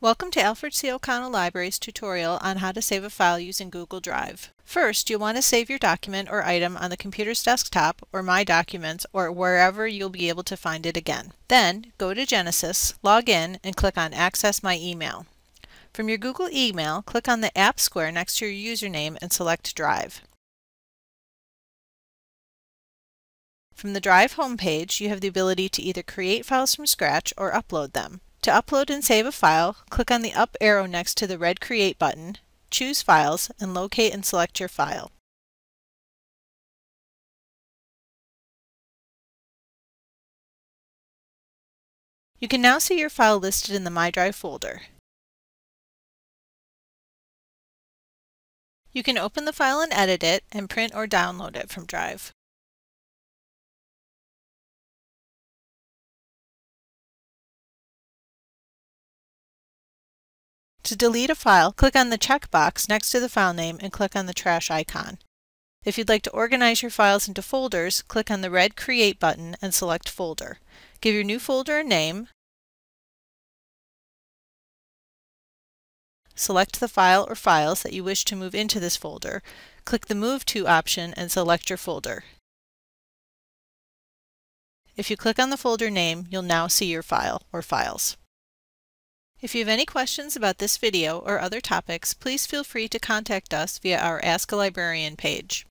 Welcome to Alfred C. O'Connell Library's tutorial on how to save a file using Google Drive. First, you'll want to save your document or item on the computer's desktop or My Documents or wherever you'll be able to find it again. Then, go to Genesee, log in, and click on Access My Email. From your Google email, click on the app square next to your username and select Drive. From the Drive homepage, you have the ability to either create files from scratch or upload them. To upload and save a file, click on the up arrow next to the red Create button, choose Files, and locate and select your file. You can now see your file listed in the My Drive folder. You can open the file and edit it, and print or download it from Drive. To delete a file, click on the checkbox next to the file name and click on the trash icon. If you'd like to organize your files into folders, click on the red Create button and select Folder. Give your new folder a name. Select the file or files that you wish to move into this folder. Click the Move To option and select your folder. If you click on the folder name, you'll now see your file or files. If you have any questions about this video or other topics, please feel free to contact us via our Ask a Librarian page.